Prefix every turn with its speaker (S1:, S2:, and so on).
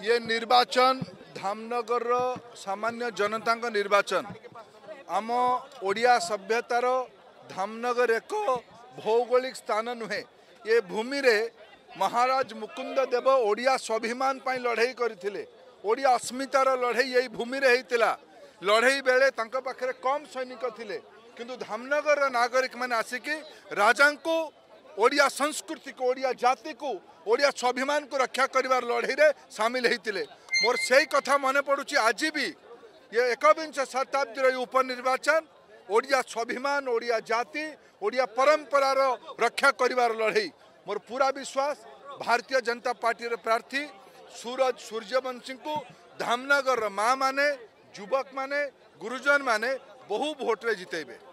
S1: ये निर्वाचन धामनगर सामान्य जनता निर्वाचन आम ओडिया सभ्यतार धामनगर एक भौगोलिक स्थान नुहे। ये भूमि रे महाराज मुकुंद देव ओडिया स्वाभिमान पाई लड़ाई करथिले। ओडिया अस्मितार लड़ाई यही भूमि रे हेतिला। लड़ाई बेले तांका पाखरे कम सैनिक थिले किंतु धामनगर नागरिक माने आसिकी राजा को ओडिया संस्कृति को ओडिया जाति को ओडिया स्वाभिमान को रक्षा करिवार लड़ाई रे शामिल हेतिले। मोर सेही कथा मने पड़ुची आज भी ये 21 शताब्दी उपनिर्वाचन ओडिया स्वाभिमान ओडिया जाति ओडिया परंपरार रक्षा करिवार लड़ाई। मोर पूरा विश्वास भारतीय जनता पार्टी प्रार्थी सूरज सूर्यवंशी को धामनगर माँ माने युवक माने गुरुजन माने बहु भोट रे जितेबे।